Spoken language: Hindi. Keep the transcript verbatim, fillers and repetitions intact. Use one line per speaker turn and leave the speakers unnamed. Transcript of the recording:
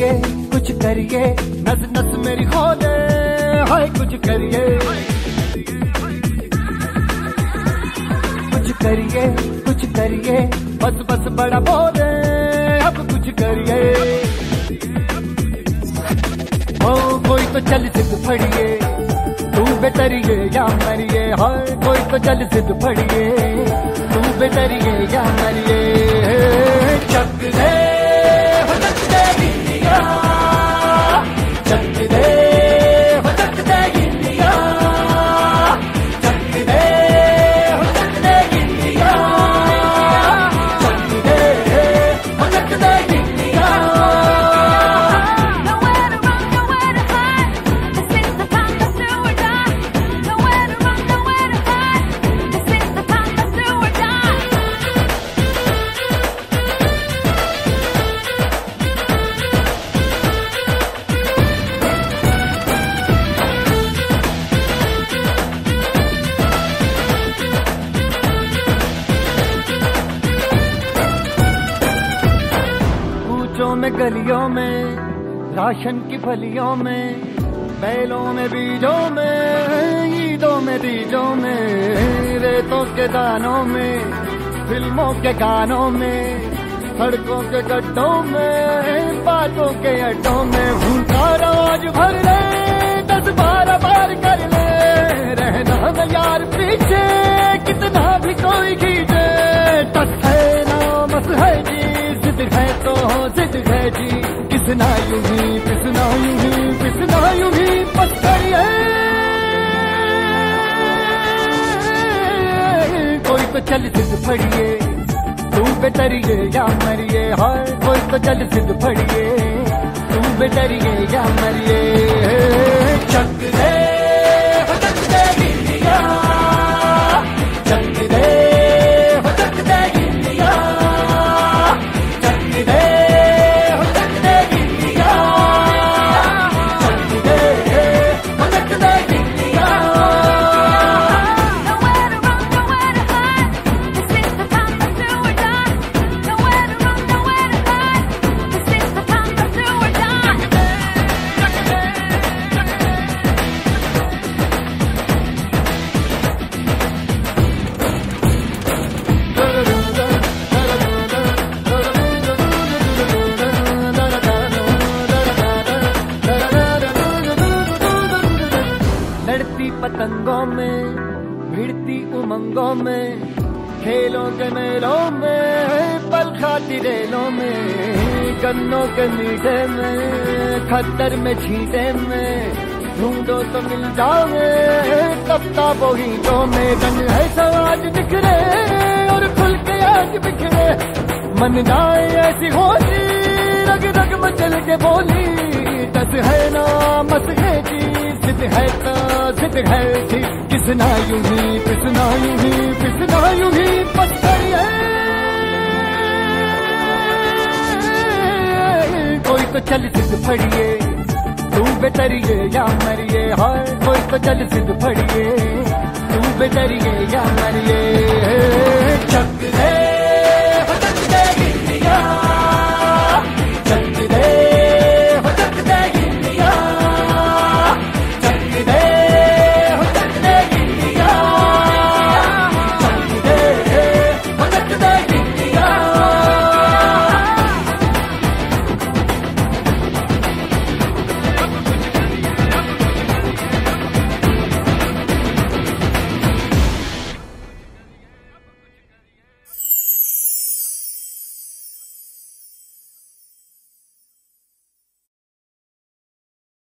करिए कुछ करिए, नस नस मेरी खोले, हाय कुछ करिए कुछ करिए कुछ करिए, बस बस बड़ा बोले अब कुछ करिए। ओ कोई तो चल सिद्ध फड़िए, तू बेतरिए या मरिए, हाय कोई तो चल सिद्ध फड़िए, तू बेतरिए या मरिए। चक दे हो चक दे गिलिया, चक दे हो चक दे गिलिया, चक दे हो चक दे गिलिया, चक दे हो चक दे गिलिया। में गलियों में, राशन की फलियों में, बैलों में बीजों में, ईदों में तीजों में, रेतों के दानों में, फिल्मों के गानों में, सड़कों के गड्ढों में, बातों के अड्डों में, भूखा रोज भर ले, दस बारह बार कर ले, रहना न यार पीछे, कितना भी कोई खींचे, टस है ना मस है जी, जिद है तो जिद है जी, किसना यूं ही पिसना यूं ही पिसना यूं ही पत्थर है। कोई तो चल सिद्ध फड़िए, तू बेतरिए या मरिए, हाय कोई तो चल सिद्ध फड़िए, तू बेतरिए या मरिए। चक दे हो चक दे गिलिया, चक दे हो चक दे गिलिया, चक दे हो चक दे गिलिया, चक दे हो चक दे गिलिया। लड़ती पतंगों में, भिड़ती उमंगों में, खेलों के मेलों में, पल खाती रेलों में, गन्नों के मीठे में, खद्दर में छींटे में, ढूंढो तो मिल जाओगे तबता बोहीटों में। रंग है समाज बिखरे और खुल के आज बिखरे, मन जाए ऐसी होली, रग रग मचल के बोली, दस है ना मस है जी, जिद है तो जिद है जी, किसना यूं ही पिसना यूं ही पिसना यूं ही पत्थर है। कोई तो चल सिद्ध फड़िए, तू बेतरिए या मरिए, हाय कोई तो चल सिद्ध फड़िए, तू बेतरिए या मरिए। चक दे